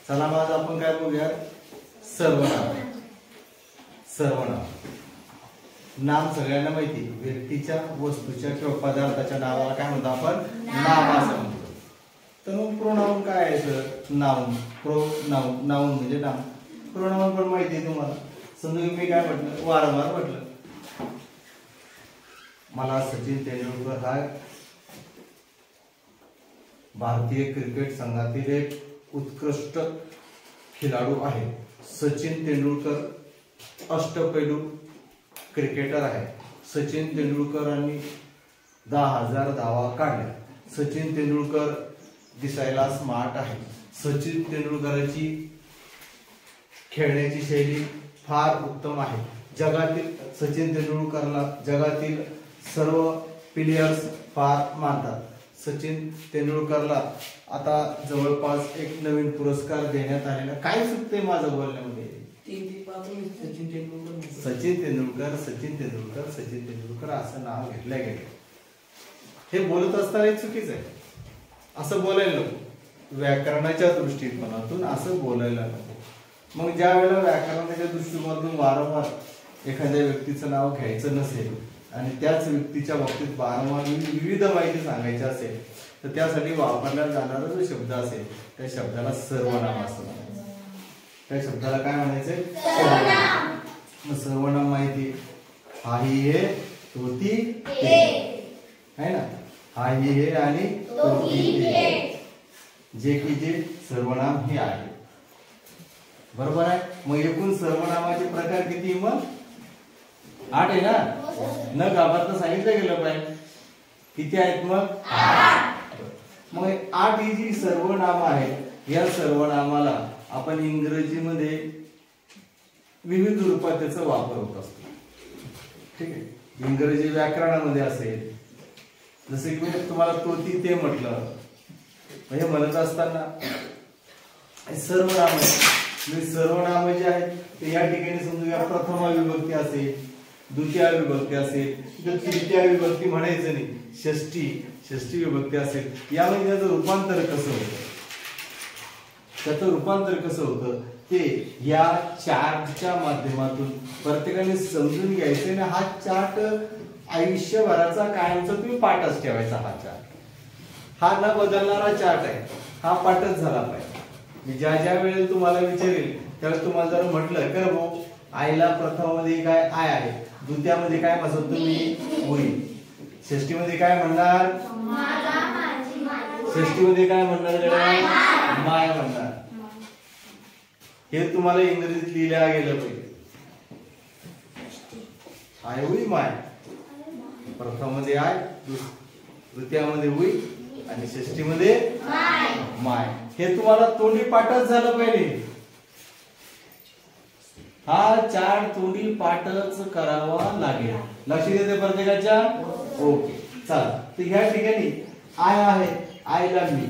चला आज आपण काय बघूया, सर्वनाम. सर्वनाम नाम सगळ्यांना माहिती, व्यक्तीच्या, वस्तूच्या किंवा पदार्थाच्या नावाला काय म्हणतो आपण, नाम असं म्हणतो. तर मग प्रोनाउन काय आहे सर, नाउन. प्रोनाउन, नाउन म्हणजे नाम. प्रोनाउन पण माहिती आहे तुम्हाला. समजा मी काय म्हटलं, वारंवार म्हटलं मला सचिन तेंडुलकर हा भारतीय क्रिकेट संघातील एक उत्कृष्ट खेळाडू आहे. सचिन तेंडुलकर अष्टपैलू क्रिकेटर आहे. सचिन तेंडुलकरांनी 10,000 धावा काढल्या. सचिन तेंडुलकर दिसायला स्मार्ट आहे. सचिन तेंडुलकरांची खेळण्याची शैली फार उत्तम आहे. जगातील सचिन तेंडुलकरला जगातील सर्व प्लेयर्स फार मानतात. सचिन तेंडुलकरला आता जवळपास एक नवीन पुरस्कार देण्यात आलेला. काय चुकते माझं बोलण्यामध्ये, सचिन तेंडुलकर सचिन तेंडुलकर सचिन तेंडुलकर असं नाव घेतलं गेलं. हे बोलत असताना चुकीचं आहे. असं बोलायला नको. व्याकरणाच्या दृष्टिकोनातून असं बोलायला नको. मग ज्या वेळेला व्याकरणाच्या दृष्टिकोनातून वारंवार एखाद्या व्यक्तीचं नाव घ्यायचं नसेल आणि त्याच व्यक्तीच्या बाबतीत वारंवार विविध माहिती सांगायची असेल तर त्यासाठी वापरला जाणारा जो शब्द असेल त्या शब्दाला सर्वनाम असं म्हणायचं. त्या शब्दाला काय म्हणायचंय, सर्वनाम. सर्वनाम माहिती, हा ही हे तो ती ते है ना. हा ही हे आणि तो ती ते, जे की जे सर्वनाम हे आहे. बरोबर आहे. मग एकूण सर्वनामाचे प्रकार किती, मग 8 आहे ना. न घाबरता सांगितलं गेलं पाहिजे. किती आहेत मग, 8. मग 8 ही जी सर्वनाम आहेत, या सर्वनामाला आपण इंग्रजीमध्ये विविध रूपात त्याचा वापर होत असतो. ठीक आहे. इंग्रजी व्याकरणामध्ये असेल, जसे की मी तुम्हाला तो ती ते म्हटलं, म्हणजे म्हणत असताना सर्वनाम आहे. सर्वनाम जे आहेत ते या ठिकाणी समजूया प्रथमा विभक्ती असेल, द्वितीय विभक्ती असेल, तर तृतीय विभक्ती म्हणायचं नाही, षष्ठी विभक्ती असेल. यामध्ये त्याचं रूपांतर कसं होतं, त्याचं रूपांतर कसं होतं ते या चार्टच्या माध्यमातून प्रत्येकाने समजून घ्यायचं. आणि हा चार्ट आयुष्यभराचा कायमचा तुम्ही पाठच ठेवायचा. हा चार्ट हा न बदलणारा चार्ट आहे. हा पाठच झाला पाहिजे. ज्या ज्या वेळेला तुम्हाला विचारेल त्यावेळेस तुम्हाला जर म्हटलं कर भाऊ आईला प्रथमामध्ये काय आय आहे, द्वितीयामध्ये काय म्हणतो तुम्ही होईल, षष्टीमध्ये काय म्हणणार, षष्टीमध्ये काय म्हणणार, माय म्हणणार. हे तुम्हाला इंग्रजीत लिहिल्या गेलं पाहिजे. आय होई माय, प्रथमामध्ये आय, द्वितीयामध्ये होई आणि षष्टीमध्ये माय. हे तुम्हाला तोंडी पाठच झालं पाहिजे. हा चार्ट तोंडी पाठच करावा लागेल. लक्ष देते प्रत्येकाच्या. ओके चला. तर ह्या ठिकाणी आय आहे, आयला मी,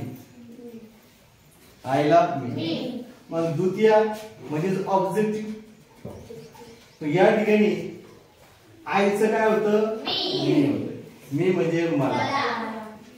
आयला मी. मग द्वितीय म्हणजे ऑब्जेक्टिव्ह. या ठिकाणी आयचं काय होतं, मी होतं. मी म्हणजे मला,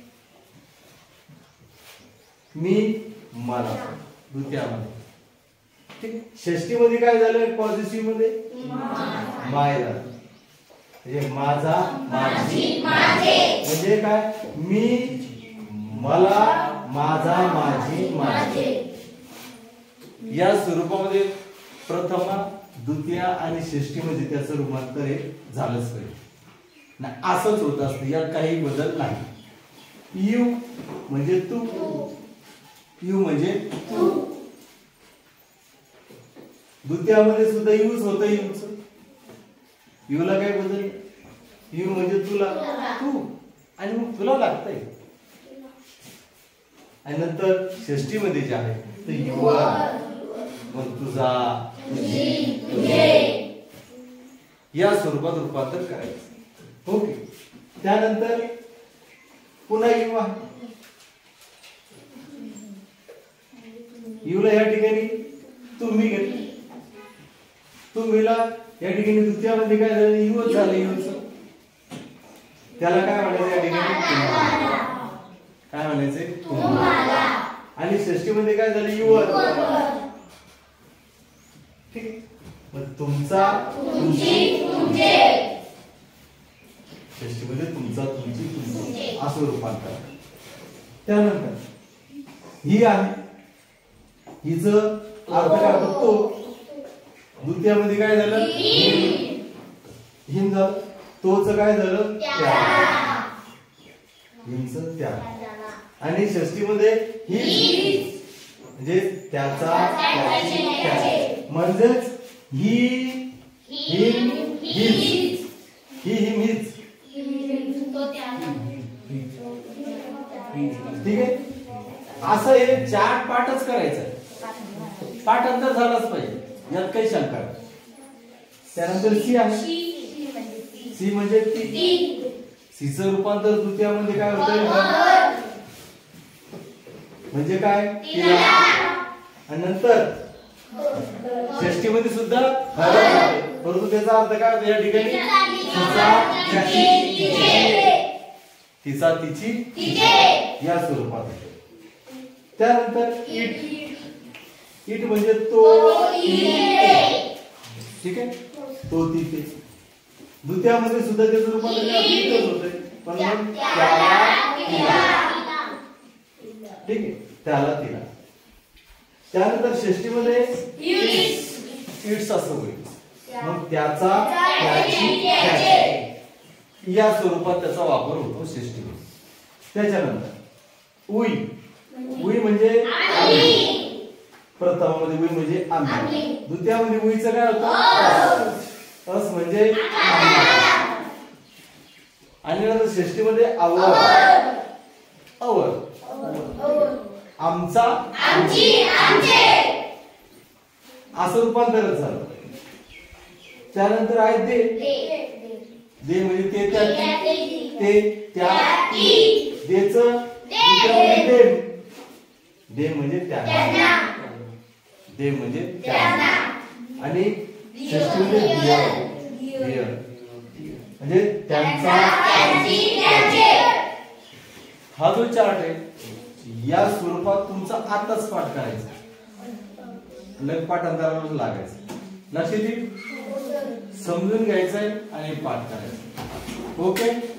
मी मला द्वितीयामध्ये. ठीक. षष्टीमध्ये काय झालं, पॉझिटिव्ह मध्ये माय झालं. म्हणजे माझा, माझी, म्हणजे काय, मी, मला, माझा, माझी, माझे. या स्वरूपामध्ये प्रथमा, द्वितीय आणि षष्टीमध्ये त्याचं रूपांतर हे झालंच पाहिजे. नाही असंच होत असतं, यात काही बदल नाही. यू म्हणजे तू, यू म्हणजे तू. द्वितीयामध्ये सुद्धा यूच होतं. यूच, यूला काय बदल, यू म्हणजे तुला, तू, आणि मग तुला लागतंय. आणि नंतर षष्टीमध्ये जे आहे तर युवर, मग तुझा, तुझी, तुझे, या स्वरूपात रूपांतर करायचं. ओके. त्यानंतर पुन्हा यू आहे. युला या ठिकाणी तुम्ही घेतलं. तुम्हीला या ठिकाणी द्वितीयामध्ये काय झालं, युच झालं. युच त्याला काय म्हणायचं या ठिकाणी, काय म्हणायचं तुम्हाला. आणि षष्टीमध्ये काय झालं, युवर. मग तुमचा तुमची तुमचे षष्टीमध्ये तुमचा तुमची तुमचे असं रूपांतर. त्यानंतर ही आहे, हिचं अर्थ काय होतो तो. द्वितीयामध्ये काय झालं हिम झालं, तोच काय झालं त्या, हिमचं त्या. आणि षष्टीमध्ये ही म्हणजे त्याचा त्याची त्याचे, म्हणजेच ही हिम हीच, ही हिम हीच. ठीक आहे. असं हे 4 पाठच करायचं, पाठांतर झालाच पाहिजे, यात काही शंका नाही. त्यानंतर सी आहे, सी म्हणजे ती, सीचं रूपांतर तृतीयामध्ये काय होतं म्हणजे काय तिला. आणि नंतर षष्टीमध्ये सुद्धा परंतु त्याचा अर्थ काय होतो या ठिकाणी तिचा तिची या स्वरूपात होतो. त्यानंतर इट, इट म्हणजे तो ठीक आहे, तो तिथे. द्वितीयामध्ये सुद्धा त्याचं रूपांतर इटच होतंय, पण मग त्याला तिला, ठीक आहे, त्याला तिला. त्यानंतर षष्टीमध्ये इट्स असं होईल, मग त्याचा त्याची त्याचे या स्वरूपात त्याचा वापर होतो षष्टीमध्ये. त्याच्यानंतर उई, उई म्हणजे प्रथमामध्ये उई म्हणजे आम्ही, द्वितीयामध्ये उईचं काय होतं अस म्हणजे आणि नंतर षष्टीमध्ये अवर, अवर आमचा असं रूपांतरच झालं. त्यानंतर आहे दे, दे म्हणजे ते त्या ते त्या देच द्वितीयामध्ये दे म्हणजे त्यांना, दे म्हणजे त्यांना. आणि षष्टीमध्ये दियर म्हणजे त्यांचा. हा जो चार्ट आहे या स्वरूपात तुमचा आताच पाठ करायचा, लग पाठांतरावर लागायचं. लक्ष देईल, समजून घ्यायचंय आणि पाठ करायचं. ओके.